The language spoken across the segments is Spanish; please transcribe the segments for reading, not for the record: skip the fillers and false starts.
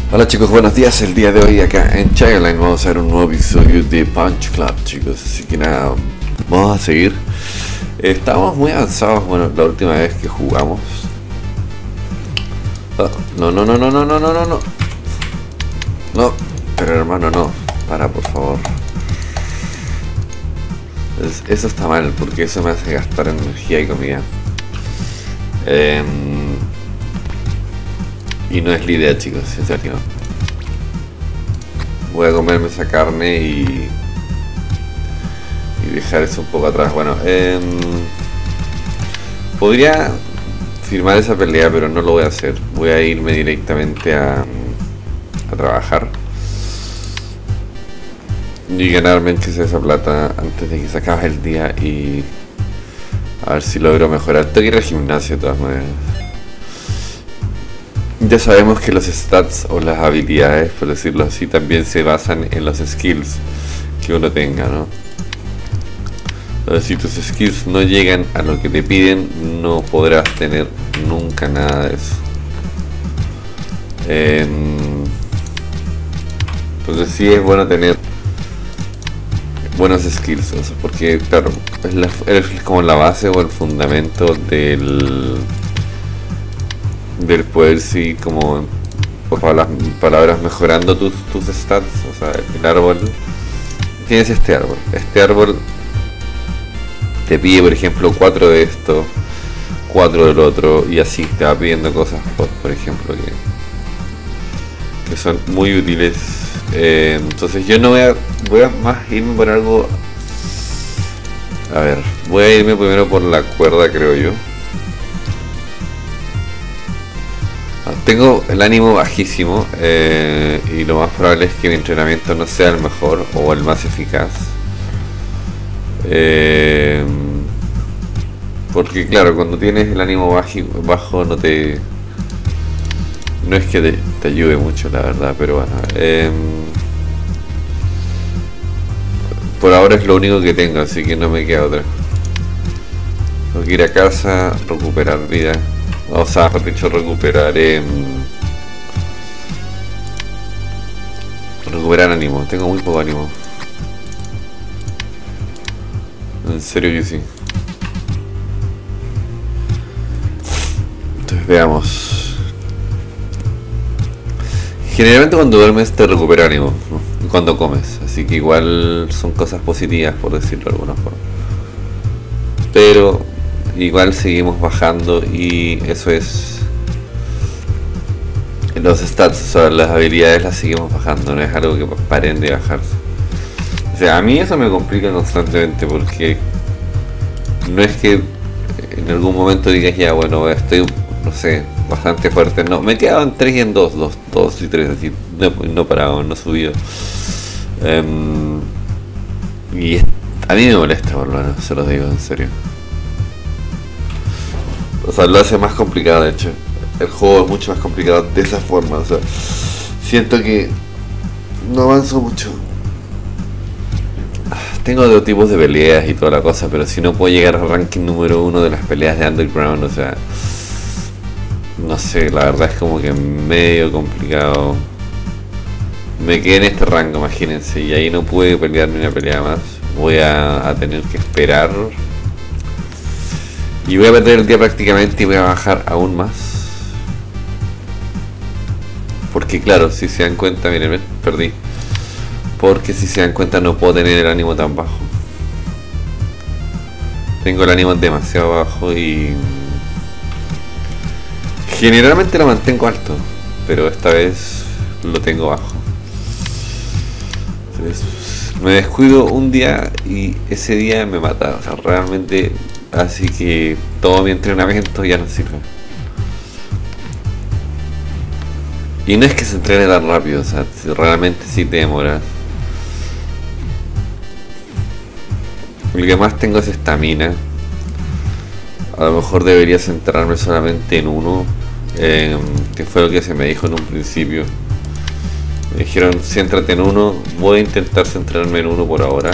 Hola chicos, buenos días. El día de hoy acá en Trang vamos a ver un nuevo episodio de Punch Club, chicos. Así que nada, vamos a seguir. Estábamos muy avanzados, bueno, la última vez que jugamos. Oh, no. No, pero hermano, no. Para, por favor. Eso está mal, porque eso me hace gastar energía y comida. Y no es la idea, chicos, en serio. Voy a comerme esa carne y dejar eso un poco atrás. Bueno, podría firmar esa pelea, pero no lo voy a hacer. Voy a irme directamente a trabajar y ganarme que sea esa plata antes de que se acabe el día, y a ver si logro mejorar. Tengo que ir al gimnasio de todas maneras. Ya sabemos que los stats o las habilidades, por decirlo así, también se basan en los skills que uno tenga, ¿no? Entonces, si tus skills no llegan a lo que te piden, no podrás tener nunca nada de eso. Entonces sí es bueno tener buenos skills, o sea, porque claro, es como la base o el fundamento del poder, sí, como por palabras, mejorando tus stats. O sea, el árbol, tienes este árbol te pide, por ejemplo, 4 de esto, 4 del otro, y así te va pidiendo cosas, por ejemplo, que son muy útiles. Entonces yo no voy a más irme por algo. A ver, voy a irme primero por la cuerda, creo yo. Tengo el ánimo bajísimo, y lo más probable es que mi entrenamiento no sea el mejor o el más eficaz, porque claro, cuando tienes el ánimo bajo no es que te ayude mucho, la verdad, pero bueno, por ahora es lo único que tengo, así que no me queda otra. Tengo que ir a casa, recuperar vida. O sea, mejor dicho, recuperar ánimo. Tengo muy poco ánimo. En serio que sí. Entonces veamos. Generalmente cuando duermes te recupera ánimo, ¿no? Cuando comes. Así que igual son cosas positivas, por decirlo de alguna forma. Pero igual seguimos bajando, y eso es los stats, o sea, las habilidades las seguimos bajando, no es algo que paren de bajarse. O sea, a mí eso me complica constantemente, porque no es que en algún momento digas ya, bueno, estoy, no sé, bastante fuerte. No, me he quedado en 3 y en 2 y 3, así, no parado, no subido. Y a mí me molesta, por lo menos, se los digo en serio. O sea, lo hace más complicado, de hecho. El juego es mucho más complicado de esa forma. O sea, siento que no avanzo mucho. Tengo 2 tipos de peleas y toda la cosa, pero si no puedo llegar al ranking número 1 de las peleas de Underground, o sea, no sé, la verdad es como que medio complicado. Me quedé en este rango, imagínense, y ahí no pude pelear ni una pelea más. Voy a tener que esperar. Y voy a perder el día prácticamente, y voy a bajar aún más. Porque claro, si se dan cuenta, miren, perdí. Porque si se dan cuenta no puedo tener el ánimo tan bajo. Tengo el ánimo demasiado bajo y generalmente lo mantengo alto, pero esta vez lo tengo bajo. Entonces, me descuido un día y ese día me mata, o sea, realmente. Así que todo mi entrenamiento ya no sirve. Y no es que se entrene tan rápido, o sea, realmente sí te demoras. Lo que más tengo es estamina. A lo mejor debería centrarme solamente en uno, que fue lo que se me dijo en un principio. Me dijeron, céntrate en uno. Voy a intentar centrarme en uno por ahora.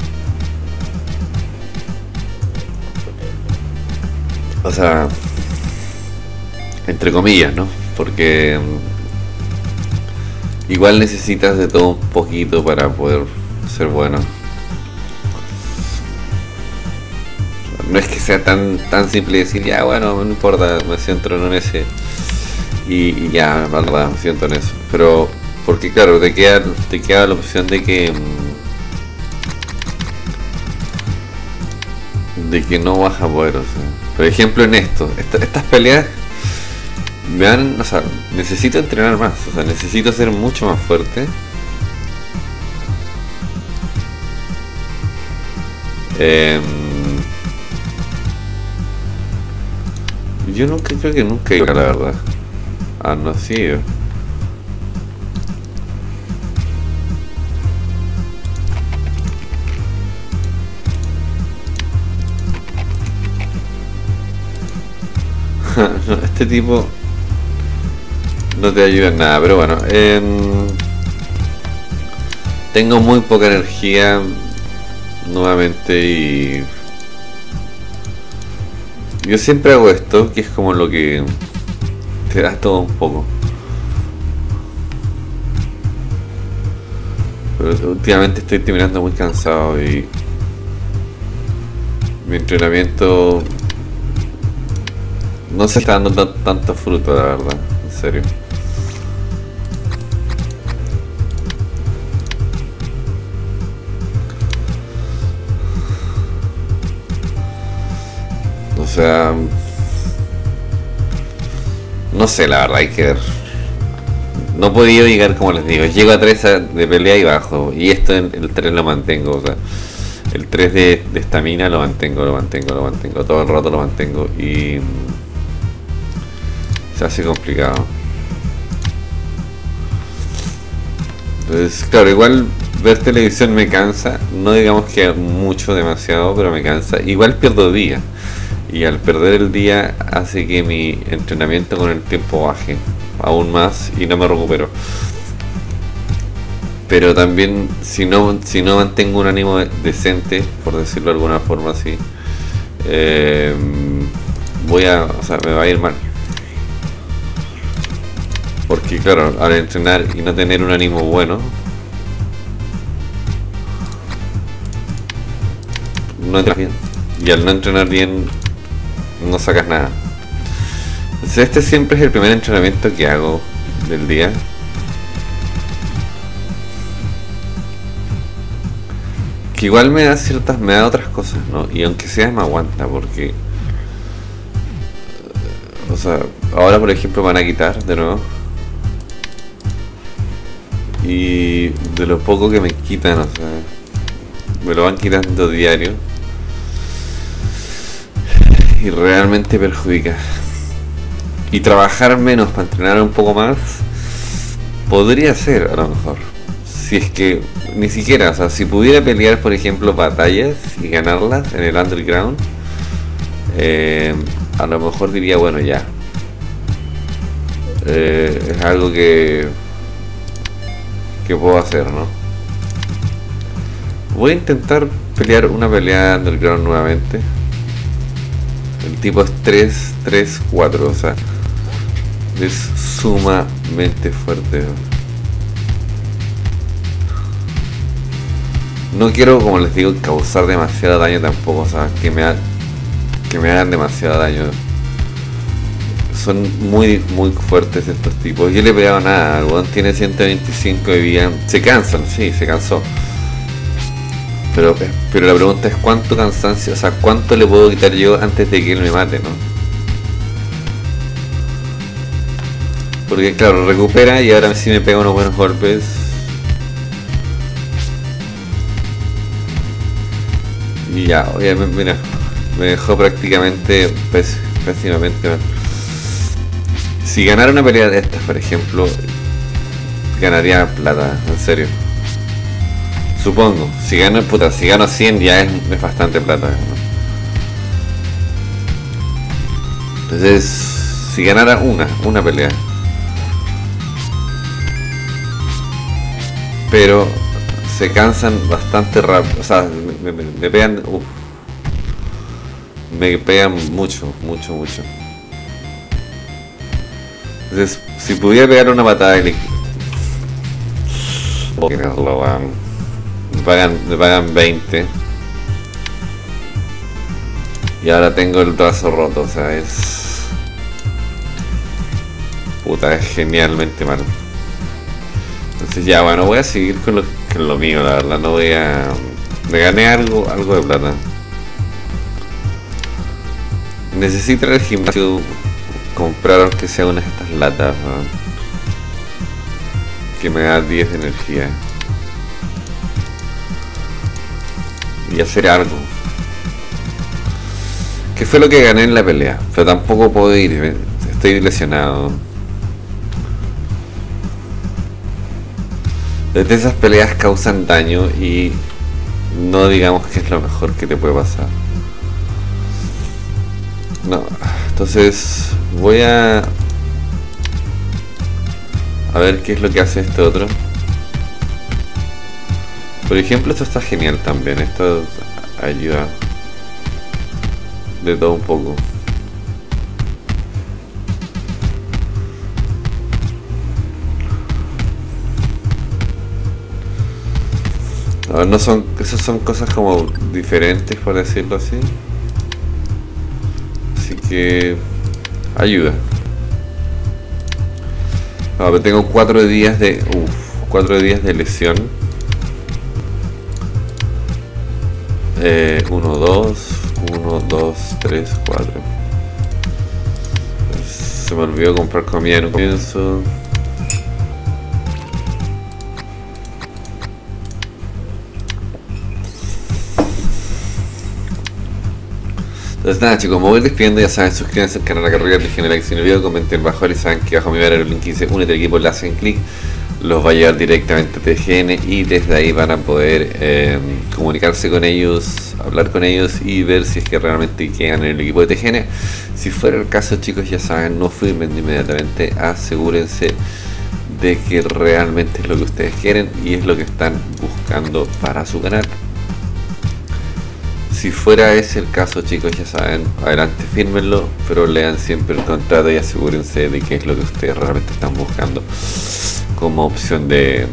O sea, entre comillas, ¿no? Porque igual necesitas de todo un poquito para poder ser bueno. No es que sea tan simple decir, ya bueno, no importa, me centro en ese y ya, verdad, me siento en eso. Pero, porque claro, te queda la opción de que no vas a poder, o sea. Por ejemplo, en estas peleas me dan, o sea, necesito entrenar más, o sea, necesito ser mucho más fuerte. Yo creo que nunca iba, la verdad. Ah, no, sí. No, este tipo no te ayuda en nada, pero bueno. Tengo muy poca energía nuevamente y yo siempre hago esto, que es como lo que te da todo un poco. Pero últimamente estoy terminando muy cansado y mi entrenamiento no se está dando tanto fruto, la verdad, en serio. O sea, no sé, la verdad, hay que ver. No he podido llegar, como les digo, llego a 3 de pelea y bajo. Y esto el 3 lo mantengo, o sea, el 3 de estamina lo mantengo, todo el rato lo mantengo y se hace complicado. Entonces, claro, igual ver televisión me cansa, no digamos que mucho, demasiado, pero me cansa. Igual pierdo día, y al perder el día hace que mi entrenamiento con el tiempo baje aún más y no me recupero. Pero también si no mantengo un ánimo decente, por decirlo de alguna forma así, o sea, me va a ir mal. Porque claro, al entrenar y no tener un ánimo bueno, no entrenas bien. Y al no entrenar bien, no sacas nada. Entonces este siempre es el primer entrenamiento que hago del día. Que igual me da otras cosas, ¿no? Y aunque sea me aguanta, porque o sea, ahora por ejemplo me van a quitar de nuevo. Y de lo poco que me quitan, o sea, me lo van quitando diario y realmente perjudica. Y trabajar menos para entrenar un poco más podría ser, a lo mejor, si es que ni siquiera, o sea, si pudiera pelear por ejemplo batallas y ganarlas en el underground, a lo mejor diría, bueno, ya, es algo que puedo hacer, ¿no? Voy a intentar pelear una pelea underground nuevamente. El tipo es 3-3-4, o sea, es sumamente fuerte. No quiero, como les digo, causar demasiado daño tampoco, o sea, que me hagan demasiado daño. Son muy fuertes estos tipos. Yo le he pegado nada, el weón tiene 125 de vida. Se cansan, sí, se cansó. Pero la pregunta es cuánto cansancio, o sea, cuánto le puedo quitar yo antes de que él me mate, ¿no? Porque claro, recupera y ahora sí me pega unos buenos golpes. Y ya, obviamente, mira, me dejó prácticamente pésimamente mal. Si ganara una pelea de estas, por ejemplo, ganaría plata, en serio. Supongo, si gano 100 ya es bastante plata, ¿no? Entonces, si ganara una pelea, pero se cansan bastante rápido, o sea, me pegan, me pegan mucho. Entonces, si pudiera pegar una patada Me pagan 20. Y ahora tengo el brazo roto, o sea, es... Puta, es genialmente malo. Entonces ya, bueno, voy a seguir con lo mío, la verdad, no voy a... Me gané algo de plata. Necesito ir al gimnasio comprar aunque sea una de estas latas, ¿no? Que me da 10 de energía. Y hacer algo. Que fue lo que gané en la pelea, pero tampoco puedo ir, estoy lesionado. Desde esas peleas causan daño y no digamos que es lo mejor que te puede pasar. No, entonces voy a ver qué es lo que hace este otro. Por ejemplo, esto está genial también, esto ayuda de todo un poco. No son, esas son cosas como diferentes, por decirlo así. Así que ayuda. Pero tengo 4 días de 4 días de lesión. 1, 2, 3, 4. Se me olvidó comprar comida en un comienzo. Entonces nada chicos, me voy despidiendo, ya saben, suscríbanse al canal, dejen like si no el video, comenten bajo y saben que bajo mi banner el link dice únete al equipo, le hacen clic, los va a llevar directamente a TGN y desde ahí van a poder comunicarse con ellos, hablar con ellos y ver si es que realmente quedan en el equipo de TGN. Si fuera el caso chicos, ya saben, no firmen inmediatamente, asegúrense de que realmente es lo que ustedes quieren y es lo que están buscando para su canal. Si fuera ese el caso chicos, ya saben, adelante fírmenlo, pero lean siempre el contrato y asegúrense de que es lo que ustedes realmente están buscando como opción de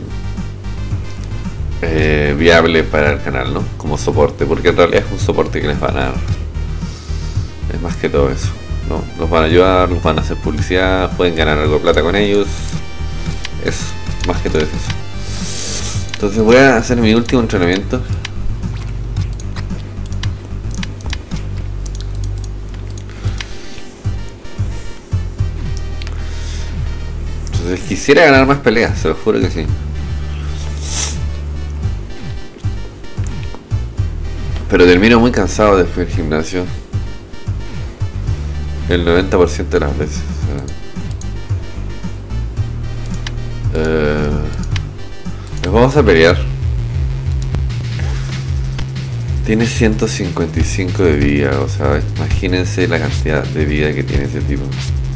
viable para el canal, ¿no? Como soporte, porque en realidad es un soporte que les van a dar. Es más que todo eso, ¿no? Los van a ayudar, los van a hacer publicidad, pueden ganar algo de plata con ellos. Eso, más que todo es eso. Entonces voy a hacer mi último entrenamiento. Quisiera ganar más peleas, se lo juro que sí. Pero termino muy cansado después del gimnasio. El 90% de las veces. Les vamos a pelear. Tiene 155 de vida, o sea, imagínense la cantidad de vida que tiene ese tipo.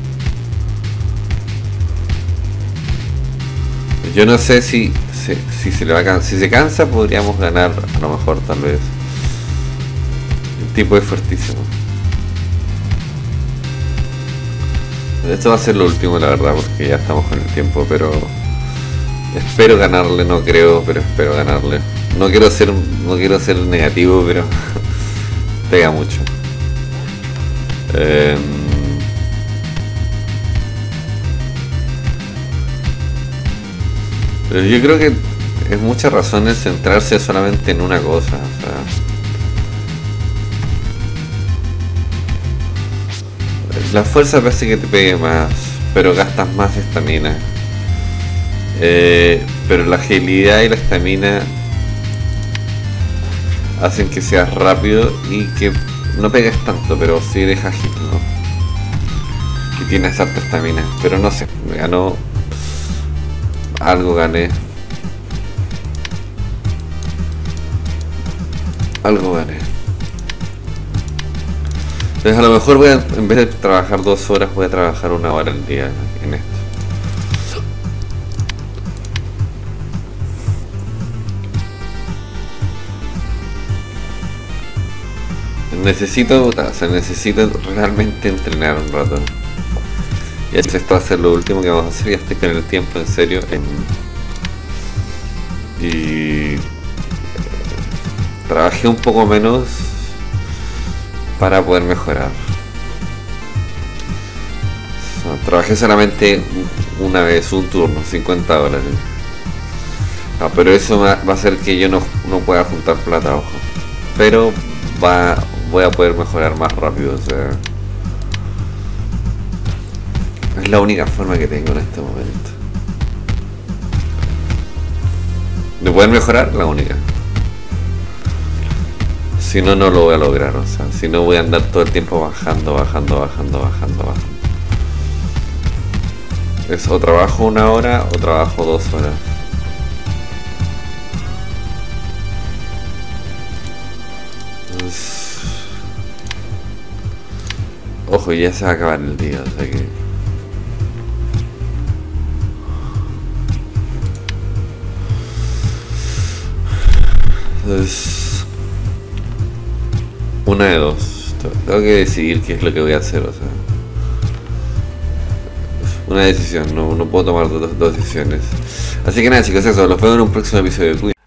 Yo no sé si se le va a cansar. Si se cansa podríamos ganar a lo mejor tal vez. El tipo es fuertísimo. Esto va a ser lo último la verdad porque ya estamos con el tiempo, pero espero ganarle, no creo, pero espero ganarle. No quiero ser negativo, pero pega mucho. Pero yo creo que es mucha razón en centrarse solamente en una cosa, o sea, la fuerza parece que te pegue más, pero gastas más estamina. Pero la agilidad y la estamina hacen que seas rápido y que no pegues tanto, pero sí eres ágil, ¿no? Y tienes harta estamina, pero no sé, me ganó. Algo gané. Algo gané. Entonces a lo mejor voy a, en vez de trabajar 2 horas, voy a trabajar 1 hora al día en esto. Necesito realmente entrenar un rato. Y esto va a ser lo último que vamos a hacer. Ya estoy con el tiempo en serio. Y trabajé un poco menos para poder mejorar. O sea, trabajé solamente una vez, un turno, 50 dólares. Ah, pero eso va a hacer que yo no pueda juntar plata, ojo. Pero voy a poder mejorar más rápido, o sea. Es la única forma que tengo en este momento. De poder mejorar, la única. Si no, no lo voy a lograr, o sea, si no voy a andar todo el tiempo bajando. Es o trabajo 1 hora o trabajo 2 horas. Ojo, ya se va a acabar el día, o sea que... Entonces... Una de dos. Tengo que decidir qué es lo que voy a hacer, o sea... Una decisión, no puedo tomar dos decisiones. Así que nada chicos, eso, los veo en un próximo episodio.